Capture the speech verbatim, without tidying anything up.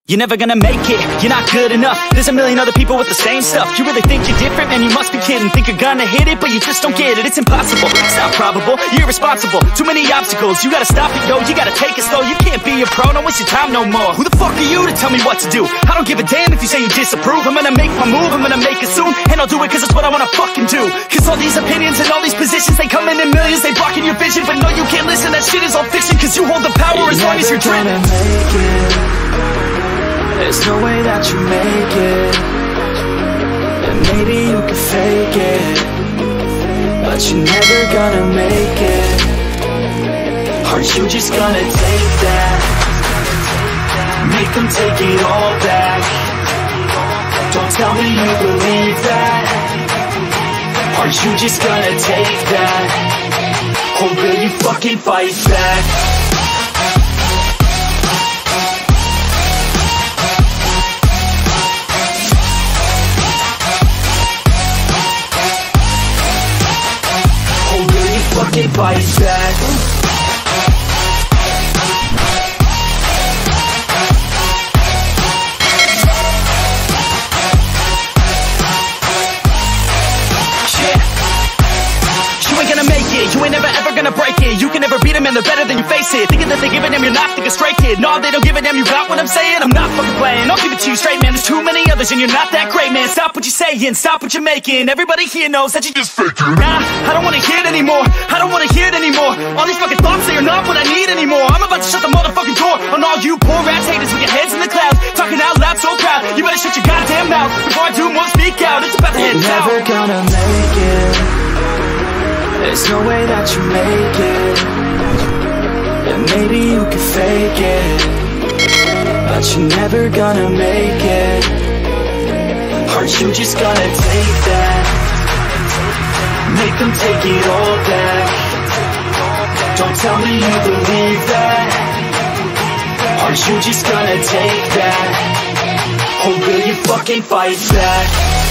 You're never gonna make it, you're not good enough. There's a million other people with the same stuff. You really think you're different? Man, you must be kidding. Think you're gonna hit it, but you just don't get it. It's impossible, it's not probable, you're irresponsible. Too many obstacles, you gotta stop it, yo. You gotta take it slow, you can't be a pro. Don't waste your time no more. Who the fuck are you to tell me what to do? I don't give a damn if you say you disapprove. I'm gonna make my move, I'm gonna make it soon. And I'll do it cause it's what I wanna fucking do. Cause all these opinions and all these positions, they come in in millions, they blocking your vision. But no, you can't listen, that shit is all fiction. Cause you hold the power as long as you're driven. There's no way that you make it. And maybe you can fake it, but you're never gonna make it. Aren't you just gonna take that? Make them take it all back. Don't tell me you believe that. Aren't you just gonna take that? Or will you fucking fight back? Fucking fight back. You ain't gonna make it, you ain't never ever gonna break it. You can never beat them and they're better than you face it. Thinking that they give a damn, you're not thinking straight, kid. No, they don't give a damn, you got what I'm saying? I'm not fucking playing, I'll give it to you straight, man. There's too many others and you're not that great, man. Stop what you're saying, stop what you're making. Everybody here knows that you just faking. Nah, I don't wanna hear it anymore, I don't wanna hear it anymore. All these fucking thoughts, they are not what I need anymore. I'm about to shut the motherfucking door on all you poor ass haters with your heads in the clouds, talking out loud so proud. You better shut your goddamn mouth before I do more speak out. It's about to head down. You're never gonna make it. There's no way that you make it. And maybe you can fake it, but you're never gonna make it. Aren't you just gonna take that? Make them take it all back. Don't tell me you believe that. Aren't you just gonna take that? Or will you fucking fight back?